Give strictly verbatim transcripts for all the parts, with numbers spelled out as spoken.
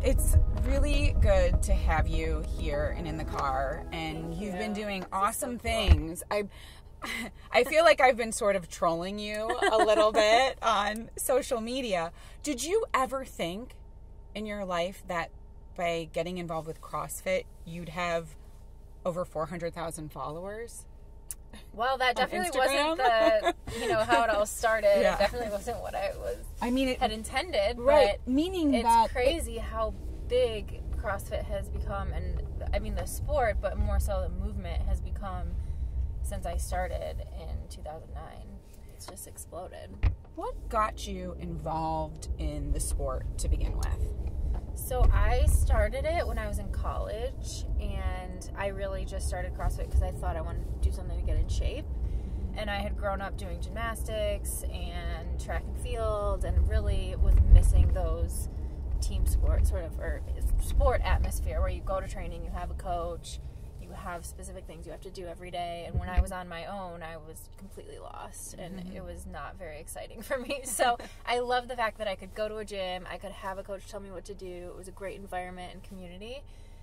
It's really good to have you here and in the car, and Thank you've you. been doing This awesome is so cool. things. I I feel like I've been sort of trolling you a little bit on social media. Did you ever think in your life that by getting involved with CrossFit, you'd have over four hundred thousand followers? Well, that On definitely Instagram? wasn't the, you know, how it all started. Yeah. It definitely wasn't what I was I mean, it, had intended. right, But meaning it's that crazy how big CrossFit has become, and I mean the sport, but more so the movement has become since I started in two thousand nine. It's just exploded. What got you involved in the sport to begin with? So I started it when I was in college, and I really just started CrossFit because I thought I wanted to do something to get in shape. And I had grown up doing gymnastics and track and field, and really was missing those team sport sort of, or sport atmosphere where you go to training, you have a coach, you have specific things you have to do every day. And when I was on my own, I was completely lost, and mm-hmm. it was not very exciting for me. So I love the fact that I could go to a gym, I could have a coach tell me what to do. It was a great environment and community,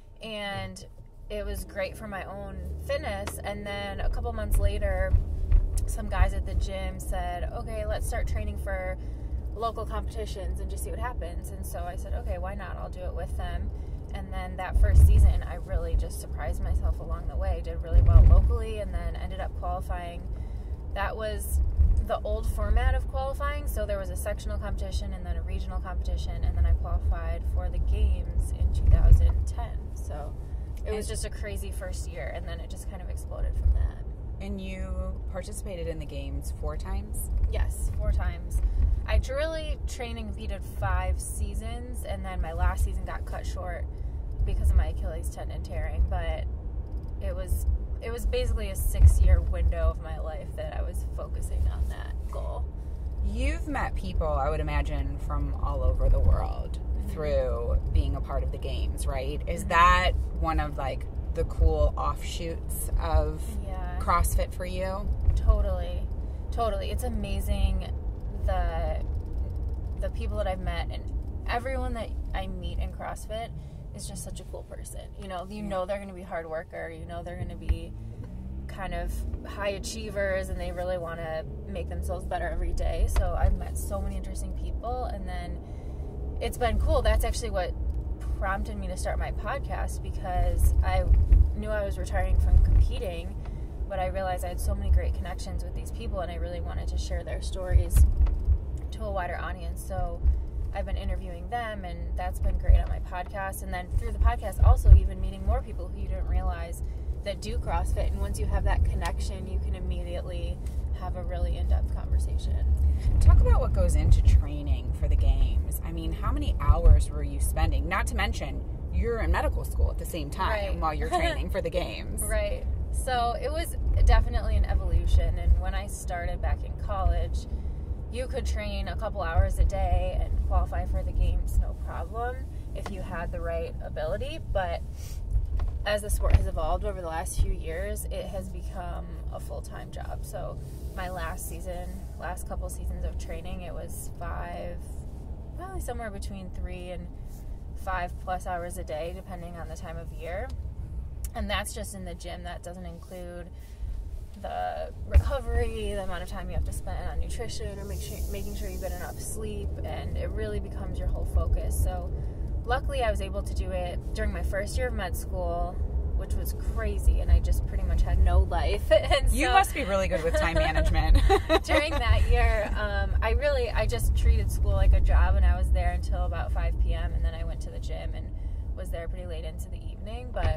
and it was great for my own fitness. And then a couple months later, some guys at the gym said, okay, let's start training for local competitions and just see what happens. And so I said, okay, why not? I'll do it with them. And then that first season, I really just surprised myself along the way. Did really well locally, and then ended up qualifying. That was the old format of qualifying. So there was a sectional competition and then a regional competition, and then I qualified for the games in two thousand ten. So it was just a crazy first year, and then it just kind of exploded from that. And you participated in the games four times? Yes, four times. I really trained and competed five seasons, and then my last season got cut short because of my Achilles tendon tearing. But it was it was basically a six-year window of my life that I was focusing on that goal. You've met people, I would imagine, from all over the world mm-hmm. through being a part of the games, right? Is mm-hmm. that one of, like, the cool offshoots of yeah. CrossFit for you? Totally. Totally. It's amazing the the people that I've met, and everyone that I meet in CrossFit is just such a cool person. You know, you know they're going to be hard worker. You know they're going to be kind of high achievers, and they really want to make themselves better every day. So I've met so many interesting people, and then it's been cool. That's actually what prompted me to start my podcast, because I knew I was retiring from competing, but I realized I had so many great connections with these people, and I really wanted to share their stories to a wider audience. So I've been interviewing them, and that's been great on my podcast. And then through the podcast, also even meeting more people who you didn't realize that do CrossFit. And once you have that connection, you can immediately have a really in-depth conversation. Talk about what goes into training for the games. I mean, how many hours were you spending? Not to mention, you're in medical school at the same time right. while you're training for the games. Right. So it was definitely an evolution. And when I started back in college, you could train a couple hours a day and qualify for the games, no problem, if you had the right ability. But as the sport has evolved over the last few years, it has become a full-time job. So my last season, last couple seasons of training, it was five, probably somewhere between three and five plus hours a day, depending on the time of year. And that's just in the gym. That doesn't include the recovery, the amount of time you have to spend on nutrition, or make sure, making sure you get enough sleep, and it really becomes your whole focus. So luckily I was able to do it during my first year of med school, which was crazy, and I just pretty much had no life. And you so, must be really good with time management. during that year, um, I really, I just treated school like a job, and I was there until about five p.m., and then I went to the gym and was there pretty late into the evening. But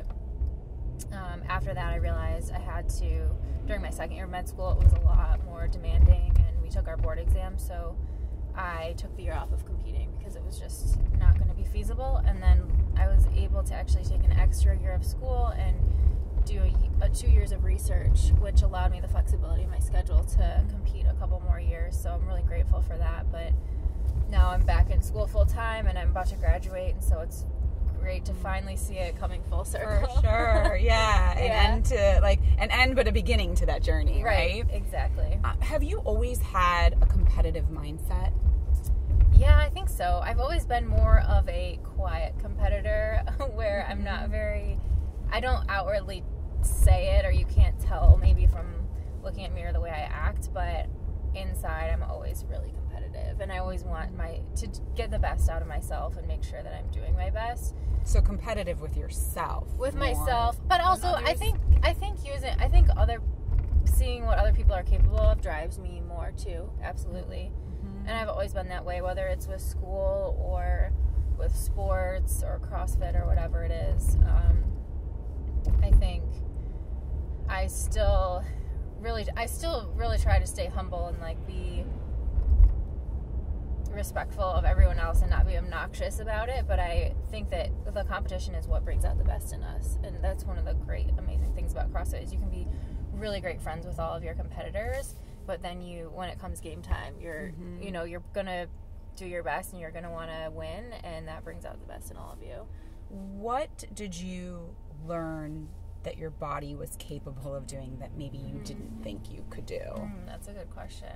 um, after that, I realized I had to, during my second year of med school, it was a lot more demanding, and we took our board exam, so I took the year off of competing because it was just not going to be feasible. And then I was able to actually take an extra year of school and do a, a two years of research, which allowed me the flexibility in my schedule to compete a couple more years. So I'm really grateful for that. But now I'm back in school full time, and I'm about to graduate, and so it's great to finally see it coming full circle. For sure, yeah. An Yeah. end to, like, an end but a beginning to that journey, right? Right, exactly. Uh, have you always had a competitive mindset? Yeah, I think so. I've always been more of a quiet competitor where mm-hmm. I'm not very, I don't outwardly say it, or you can't tell maybe from looking at me or the way I act, but inside I'm always really competitive, and I always want my to get the best out of myself and make sure that I'm doing my best. So competitive with yourself. With myself, but also I think I think using I think other seeing what other people are capable of drives me more too. Absolutely. Mm-hmm. And I've always been that way, whether it's with school or with sports or CrossFit or whatever it is. Um, I think I still really, I still really try to stay humble and like be respectful of everyone else and not be obnoxious about it. But I think that the competition is what brings out the best in us, and that's one of the great, amazing things about CrossFit is you can be really great friends with all of your competitors, but then you, when it comes game time, you're, mm-hmm. you know, you're gonna do your best and you're gonna want to win, and that brings out the best in all of you. What did you learn that your body was capable of doing that maybe you mm. didn't think you could do? Mm, that's a good question.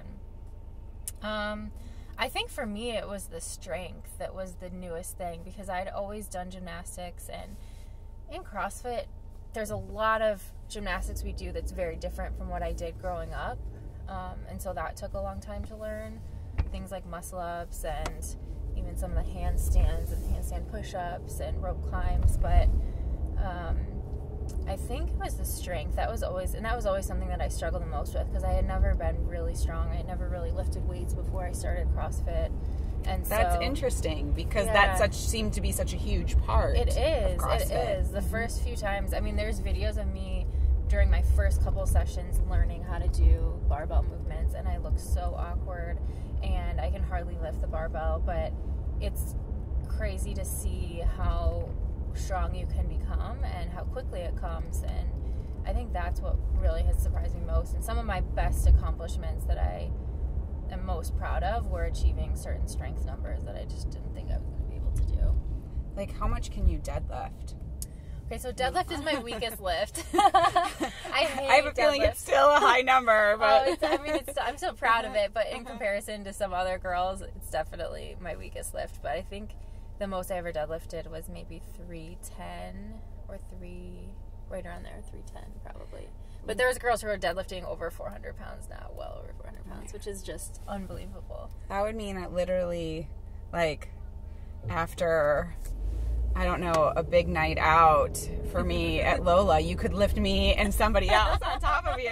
Um, I think for me it was the strength that was the newest thing, because I'd always done gymnastics, and in CrossFit there's a lot of gymnastics we do that's very different from what I did growing up, um, and so that took a long time to learn. Things like muscle ups and even some of the handstands and handstand push-ups and rope climbs, but um, I think it was the strength that was always, and that was always something that I struggled the most with, because I had never been really strong. I had never really lifted weights before I started CrossFit, and so that's interesting, because yeah, that such seemed to be such a huge part. It is. Of CrossFit. It is. The first few times, I mean, there's videos of me during my first couple sessions learning how to do barbell movements, and I look so awkward, and I can hardly lift the barbell, but it's crazy to see how strong you can become and how quickly it comes, and I think that's what really has surprised me most. And some of my best accomplishments that I am most proud of were achieving certain strength numbers that I just didn't think I was going to be able to do. Like, how much can you deadlift? Okay, so deadlift is my weakest lift. I hate I have a deadlift. feeling it's still a high number, but oh, it's, I mean, it's, I'm so proud of it, but in comparison to some other girls, it's definitely my weakest lift. But I think the most I ever deadlifted was maybe three ten or three, right around there, three ten probably. But there's girls who are deadlifting over four hundred pounds now, well over four hundred pounds, which is just unbelievable. That would mean that literally, like, after, I don't know, a big night out for me at Lola, you could lift me and somebody else on top of you.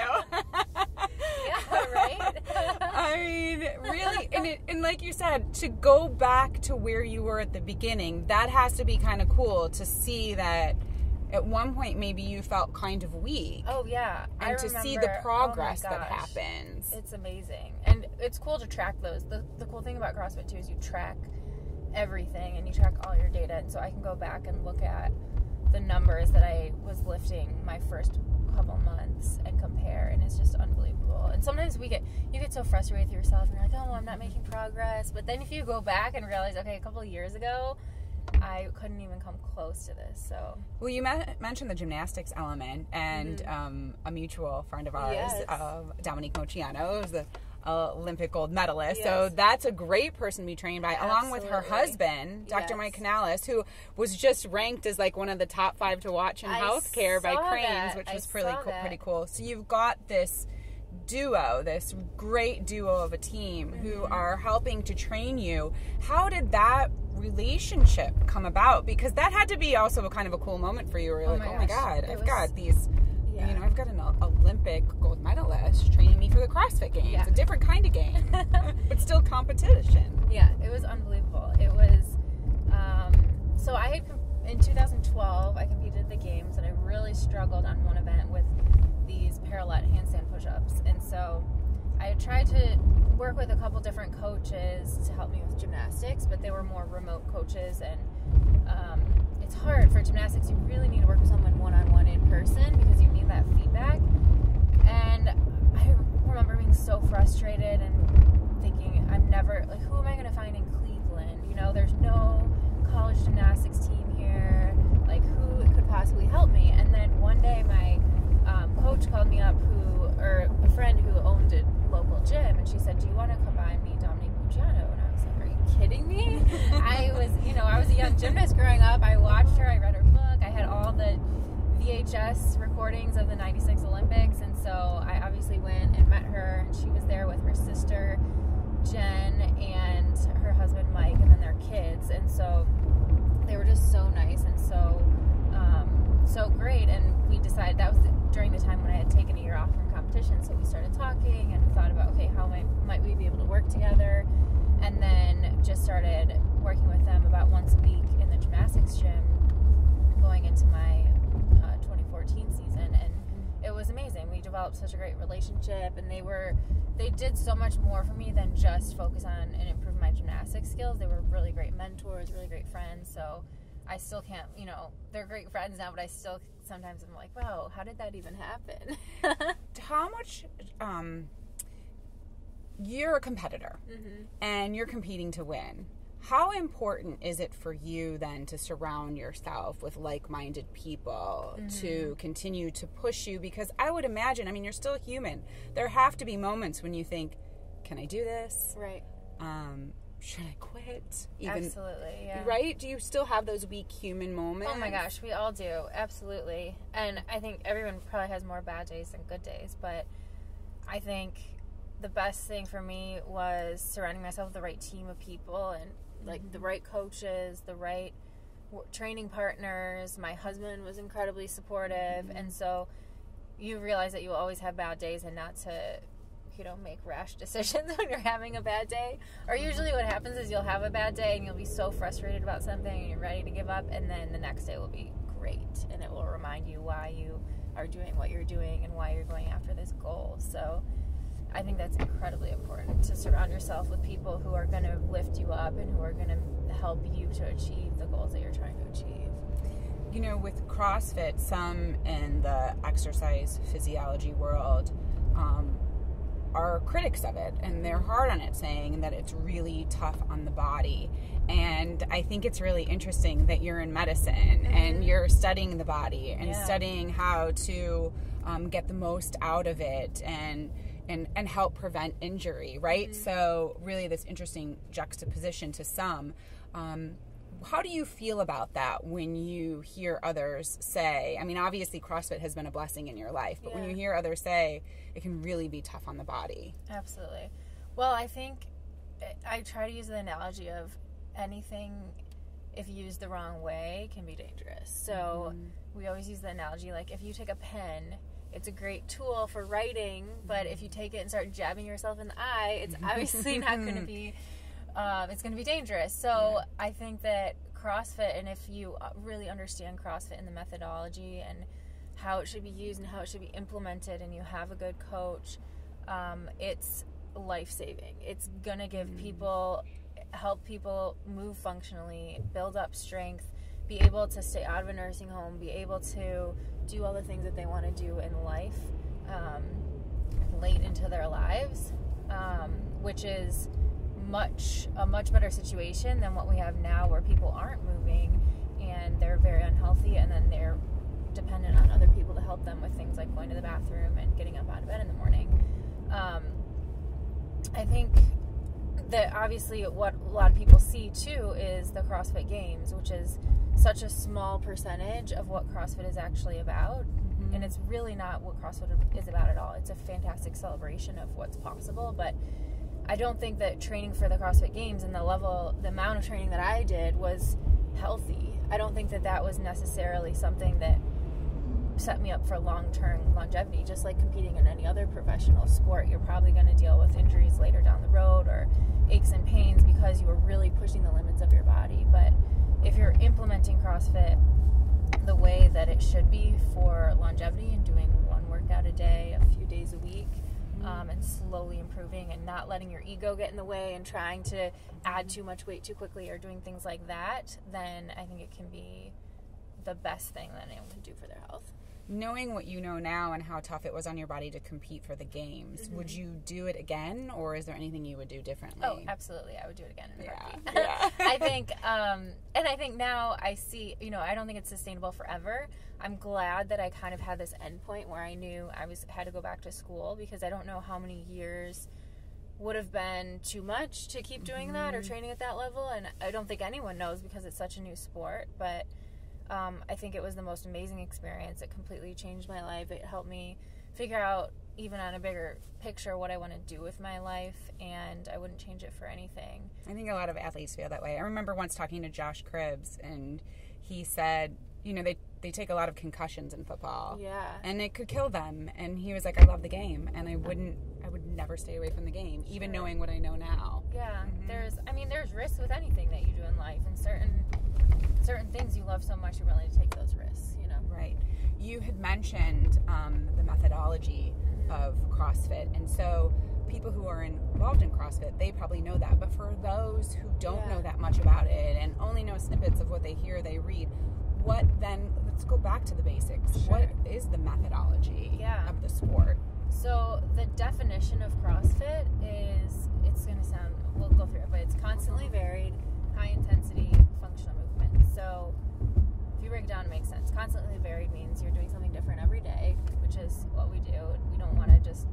Yeah, right? I mean, really, and, it, and like you said, to go back to where you were at the beginning, that has to be kind of cool to see that at one point maybe you felt kind of weak. Oh, yeah. And I to remember, see the progress oh my that gosh. happens. It's amazing. And it's cool to track those. The, the cool thing about CrossFit, too, is you track everything and you track all your data, and so I can go back and look at the numbers that I was lifting my first couple months and compare, and it's just unbelievable. And sometimes we get you get so frustrated with yourself and you're like, oh, I'm not making progress, but then if you go back and realize, okay, a couple of years ago I couldn't even come close to this. So well, you me- mentioned the gymnastics element, and mm-hmm. um, a mutual friend of ours, yes. uh, Dominique Mochiano, is the Uh, Olympic gold medalist. Yes. So that's a great person to be trained by, Absolutely. along with her husband, Doctor Yes. Mike Canales, who was just ranked as like one of the top five to watch in I healthcare by saw Cranes, that. which I was pretty saw cool, that. pretty cool. So you've got this duo, this great duo of a team mm-hmm. who are helping to train you. How did that relationship come about? Because that had to be also a kind of a cool moment for you, where you're Oh like, my oh my gosh. God, It I've was- got these... Yeah. You know, I've got an Olympic gold medalist training me for the CrossFit Games. Yeah. A different kind of game, but still competition. Yeah, it was unbelievable. It was, um, so I had, in two thousand twelve, I competed at the games, and I really struggled on one event with these parallel handstand push-ups. And so I had tried to work with a couple different coaches to help me with gymnastics, but they were more remote coaches, and um, it's hard for gymnastics. You really need to work with someone one-on-one in person, because you need that feedback. And I remember being so frustrated and thinking, I'm never, like, who am I going to find in Cleveland? You know, there's no college gymnastics team here. Like, who could possibly help me? And then one day my um, coach called me up, who, or a friend who owned a local gym, and she said, do you want to combine me, Dominique Mochiano? And I was like, are you kidding me? I was, you know, I was a young gymnast growing up. I watched her. I read her book. I had all the V H S recordings of the ninety-six Olympics, and so I obviously went and met her, and she was there with her sister Jen and her husband Mike, and then their kids, and so they were just so nice and so um, so great. And we decided that was during the time when I had taken a year off from competition, so we started talking and we thought about, okay, how might, might we be able to work together, and then just started working with them about once a week in the gymnastics gym going into my uh, twenty fourteen season, and it was amazing. We developed such a great relationship, and they were they did so much more for me than just focus on and improve my gymnastics skills. They were really great mentors, really great friends. So I still can't, you know, they're great friends now, but I still sometimes I'm like, wow, how did that even happen? How much, um, you're a competitor, mm-hmm. and you're competing to win. How important is it for you then to surround yourself with like-minded people mm-hmm. to continue to push you? Because I would imagine, I mean, you're still human. There have to be moments when you think, can I do this? Right. Um, should I quit? Even, Absolutely, yeah. Right? Do you still have those weak human moments? Oh my gosh, we all do. Absolutely. And I think everyone probably has more bad days than good days, but I think the best thing for me was surrounding myself with the right team of people and like mm-hmm. the right coaches, the right w- training partners. My husband was incredibly supportive, mm-hmm. and so you realize that you will always have bad days, and not to, you know, make rash decisions when you're having a bad day. Or usually what happens is you'll have a bad day and you'll be so frustrated about something and you're ready to give up, and then the next day will be great, and it will remind you why you are doing what you're doing and why you're going after this goal. So I think that's incredibly important, to surround yourself with people who are going to lift you up and who are going to help you to achieve the goals that you're trying to achieve. You know, with CrossFit, some in the exercise physiology world um, are critics of it, and they're hard on it, saying that it's really tough on the body. And I think it's really interesting that you're in medicine mm-hmm. and you're studying the body and yeah. studying how to um, get the most out of it and And, and help prevent injury, right? Mm-hmm. So really this interesting juxtaposition to some. Um, how do you feel about that when you hear others say, I mean, obviously CrossFit has been a blessing in your life, but yeah. when you hear others say it can really be tough on the body? Absolutely. Well, I think I try to use the analogy of anything, if used the wrong way, can be dangerous. So mm-hmm. we always use the analogy, like if you take a pen, it's a great tool for writing, but if you take it and start jabbing yourself in the eye, it's obviously not going to be, um, it's going to be dangerous. So yeah. I think that CrossFit, and if you really understand CrossFit and the methodology and how it should be used and how it should be implemented, and you have a good coach, um, it's life-saving. It's going to give people, help people move functionally, build up strength, be able to stay out of a nursing home, be able to do all the things that they want to do in life um, late into their lives, um, which is much a much better situation than what we have now, where people aren't moving and they're very unhealthy, and then they're dependent on other people to help them with things like going to the bathroom and getting up out of bed in the morning. Um, I think that obviously what a lot of people see too is the CrossFit Games, which is such a small percentage of what CrossFit is actually about. Mm-hmm. And it's really not what CrossFit is about at all. It's a fantastic celebration of what's possible, but I don't think that training for the CrossFit Games and the level, the amount of training that I did was healthy. I don't think that that was necessarily something that set me up for long-term longevity. Just like competing in any other professional sport, you're probably going to deal with injuries later down the road or aches and pains because you were really pushing the limits of your body. But if you're implementing CrossFit the way that it should be for longevity and doing one workout a day, a few days a week, mm-hmm. um, and slowly improving and not letting your ego get in the way and trying to add too much weight too quickly or doing things like that, then I think it can be the best thing that anyone can do for their health. Knowing what you know now and how tough it was on your body to compete for the games, mm-hmm. would you do it again, or is there anything you would do differently? Oh, absolutely. I would do it again in a yeah. heartbeat. Yeah. I think, um, and I think now I see, you know, I don't think it's sustainable forever. I'm glad that I kind of had this end point where I knew I was had to go back to school, because I don't know how many years would have been too much to keep doing mm-hmm. that or training at that level. And I don't think anyone knows because it's such a new sport. But um, I think it was the most amazing experience. It completely changed my life. It helped me figure out, even on a bigger picture, what I want to do with my life, and I wouldn't change it for anything. I think a lot of athletes feel that way. I remember once talking to Josh Cribbs, and he said, you know, they they take a lot of concussions in football. Yeah. And it could kill them. And he was like, I love the game, and I wouldn't, I would never stay away from the game, sure. even knowing what I know now. Yeah. Mm-hmm. There's, I mean, there's risks with anything that you do in life, and certain certain things you love so much, you're willing to take those risks, you know? Right. You had mentioned um, the methodology of CrossFit, and so people who are involved in CrossFit, they probably know that, but for those who don't yeah. know that much about it and only know snippets of what they hear, they read, what then, let's go back to the basics. Sure. What is the methodology yeah. of the sport? So the definition of CrossFit is, it's going to sound, we'll go through it, but it's constantly varied, high intensity, functional movement. So if you break it down, it makes sense. Constantly varied means you're doing something different every day, which is what we do. We don't want to just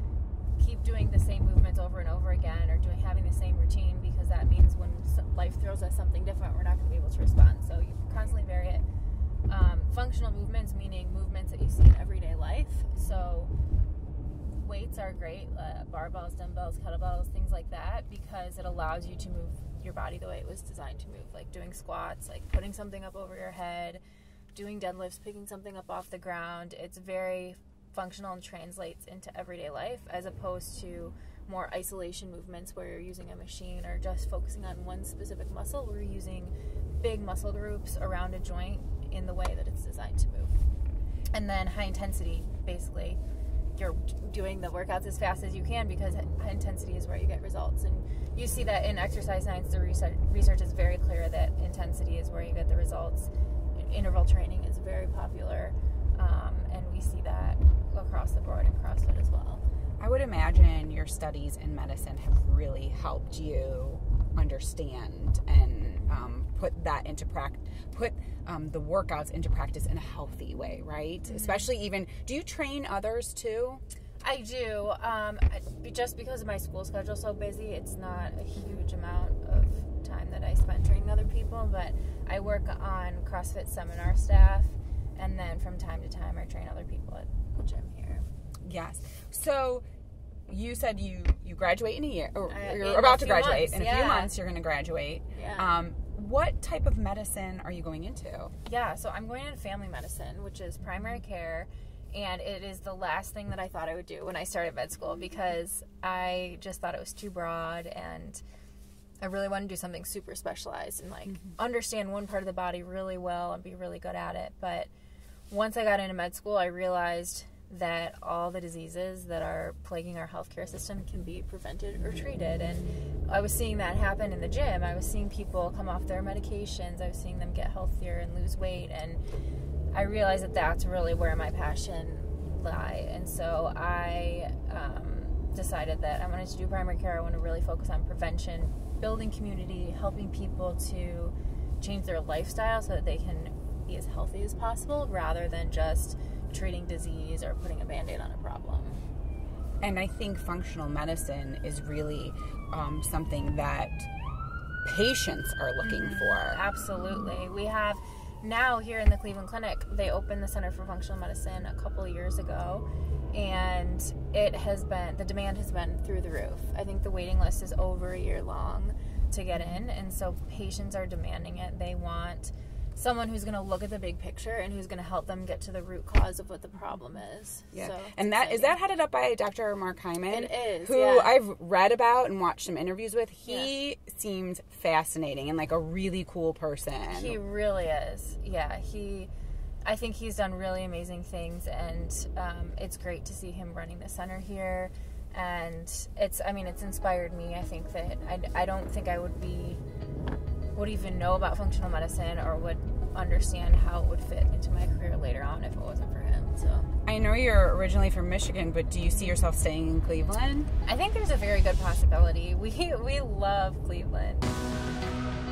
keep doing the same movements over and over again, or doing having the same routine, because that means when life throws us something different, we're not going to be able to respond. So you constantly vary it. Um, functional movements, meaning movements that you see in everyday life. So weights are great, uh, barbells, dumbbells, kettlebells, things like that, because it allows you to move your body the way it was designed to move, like doing squats, like putting something up over your head, doing deadlifts, picking something up off the ground. It's very functional and translates into everyday life, as opposed to more isolation movements where you're using a machine or just focusing on one specific muscle. We're using big muscle groups around a joint in the way that it's designed to move. And then high intensity, basically you're doing the workouts as fast as you can, because high intensity is where you get results. And you see that in exercise science. The research, research is very clear that intensity is where you get the results. Interval training is very popular, um, and we see that across the board in CrossFit as well. I would imagine your studies in medicine have really helped you understand and um, put that into practice, put um, the workouts into practice in a healthy way, right? Mm-hmm. Especially even, do you train others too? I do. Um, just because of my school schedule so busy, it's not a huge amount of time that I spend training other people, but I work on CrossFit seminar staff, and then from time to time I train other people at the gym here. Yes. So you said you, you graduate in a year, or uh, you're about to graduate. Months, in a yeah. few months you're going to graduate. Yeah. Um, what type of medicine are you going into? Yeah, so I'm going into family medicine, which is primary care, and it is the last thing that I thought I would do when I started med school, because I just thought it was too broad, and I really wanted to do something super specialized and like mm-hmm. understand one part of the body really well and be really good at it. But once I got into med school, I realized that all the diseases that are plaguing our healthcare system can be prevented or treated. And I was seeing that happen in the gym. I was seeing people come off their medications. I was seeing them get healthier and lose weight. And I realized that that's really where my passion lie. And so I um, decided that I wanted to do primary care. I want to really focus on prevention, building community, helping people to change their lifestyle so that they can be as healthy as possible, rather than just treating disease or putting a Band-Aid on a problem. And I think functional medicine is really um, something that patients are looking mm, for. Absolutely. We have now here in the Cleveland Clinic, they opened the Center for Functional Medicine a couple of years ago, and it has been, the demand has been through the roof. I think the waiting list is over a year long to get in, and so patients are demanding it. They want someone who's going to look at the big picture and who's going to help them get to the root cause of what the problem is. Yeah, so and that exciting. Is that headed up by Doctor Mark Hyman? It is, who yeah. I've read about and watched some interviews with. He yeah. seems fascinating and like a really cool person. He really is. Yeah, he. I think he's done really amazing things, and um, it's great to see him running the center here. And it's, I mean, it's inspired me. I think that I, I don't think I would be. would even know about functional medicine or would understand how it would fit into my career later on if it wasn't for him. So I know you're originally from Michigan, but do you see yourself staying in Cleveland? I think there's a very good possibility. We we love Cleveland.